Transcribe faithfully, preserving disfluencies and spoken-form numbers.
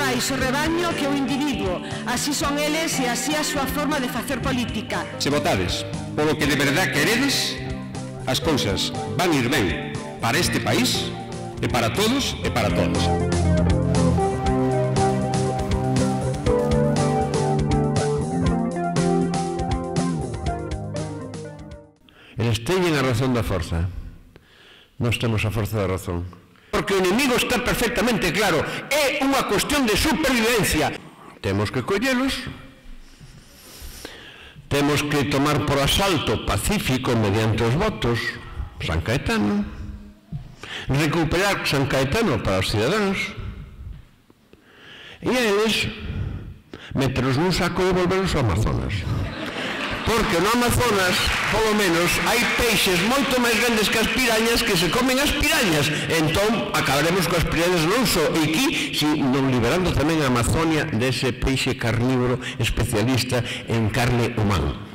máis o rebaño que o individuo. Así son eles e así a súa forma de facer política. Se votades polo que de verdad queredes, as cousas van ir ben para este país e para todos e para todas. Eles teñen a razón da forza. Nós temos a forza da razón. Porque o inimigo está perfectamente claro. É unha cuestión de supervivencia. Temos que collelos. Temos que tomar por asalto pacífico mediante os votos San Caetano. Recuperar San Caetano para os cidadáns. E a eles meteros nun saco e volverlos ao Amazonas. Porque no Amazonas, polo menos, hai peixes moito máis grandes que as pirañas que se comen as pirañas. Entón, acabaremos coas pirañas non só e aquí, non liberando tamén a Amazonia dese peixe carnívoro especialista en carne humana.